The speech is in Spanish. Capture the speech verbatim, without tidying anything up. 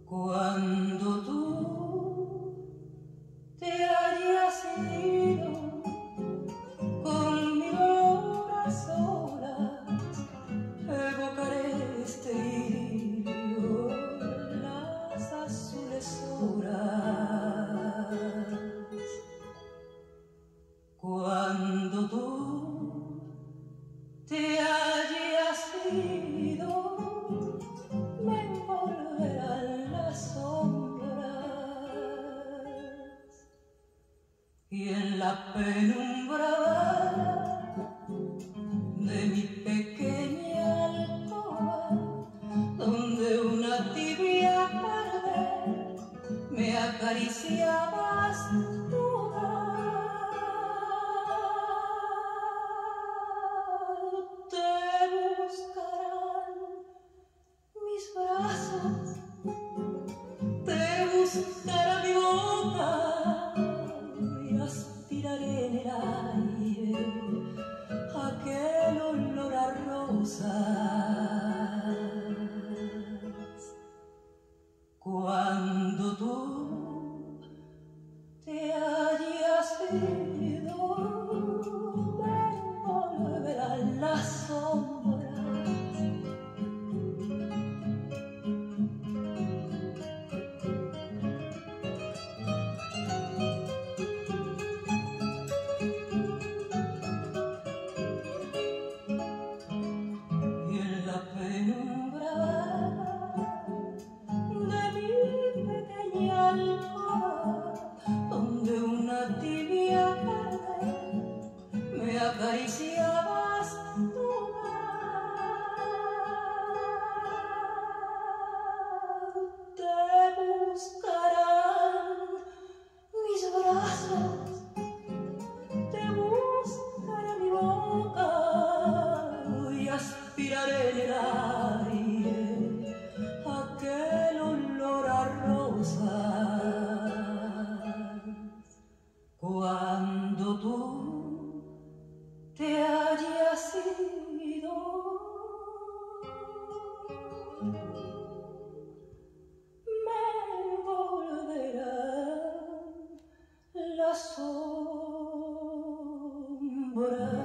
Cuando tú te hayas ido con mi dolor a solas, evocaré este idilio en las azules horas. Cuando tú te hayas ido, me envolverán las sombras, y en la penumbra de mi pequeña alcoba, donde una tibia tarde me acariciabas toda, te buscará mi boca y aspiraré en el aire aquel olor a rosas. Cuando tú te hayas ido, me envolverán las sombras, penumbra de mi pequeña alcoba, donde una tibia tarde me acariciabas toda, te buscarán mis brazos, te buscará mi boca y aspiraré en el aire aquel olor a rosas. Cuando tú te hayas ido, me envolverán las sombras.